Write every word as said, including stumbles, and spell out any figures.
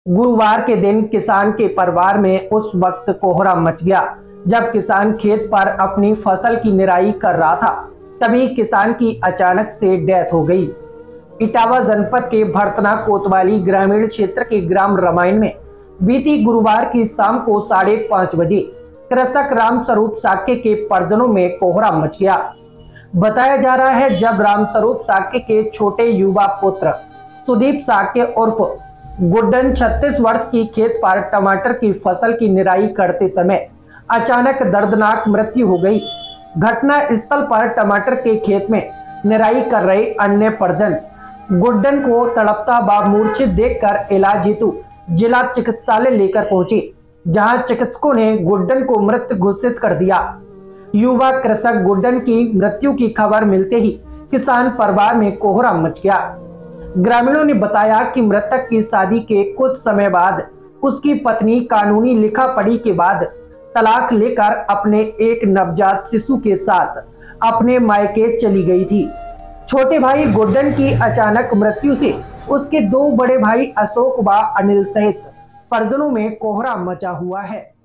गुरुवार के दिन किसान के परिवार में उस वक्त कोहराम मच गया जब किसान खेत पर अपनी फसल की निराई कर रहा था। तभी किसान की अचानक से डेथ हो गई। इटावा जनपद के भरतना कोतवाली ग्रामीण क्षेत्र के ग्राम रामायण में बीती गुरुवार की शाम को साढ़े पांच बजे कृषक रामस्वरूप साक्य के परिजनों में कोहराम मच गया। बताया जा रहा है जब रामस्वरूप साक्य के छोटे युवा पुत्र सुदीप साक्य उर्फ गुड्डन छत्तीस वर्ष की खेत पर टमाटर की फसल की निराई करते समय अचानक दर्दनाक मृत्यु हो गई। घटना स्थल पर टमाटर के खेत में निराई कर रहे अन्य परिजन गुड्डन को तड़पता व मूर्छित देखकर इलाज हेतु जिला चिकित्सालय लेकर पहुंचे, जहां चिकित्सकों ने गुड्डन को मृत घोषित कर दिया। युवा कृषक गुड्डन की मृत्यु की खबर मिलते ही किसान परिवार में कोहराम मच गया। ग्रामीणों ने बताया कि मृतक की शादी के कुछ समय बाद उसकी पत्नी कानूनी लिखा पढ़ी के बाद तलाक लेकर अपने एक नवजात शिशु के साथ अपने मायके चली गई थी। छोटे भाई गुड्डन की अचानक मृत्यु से उसके दो बड़े भाई अशोक व अनिल सहित परिजनों में कोहराम मचा हुआ है।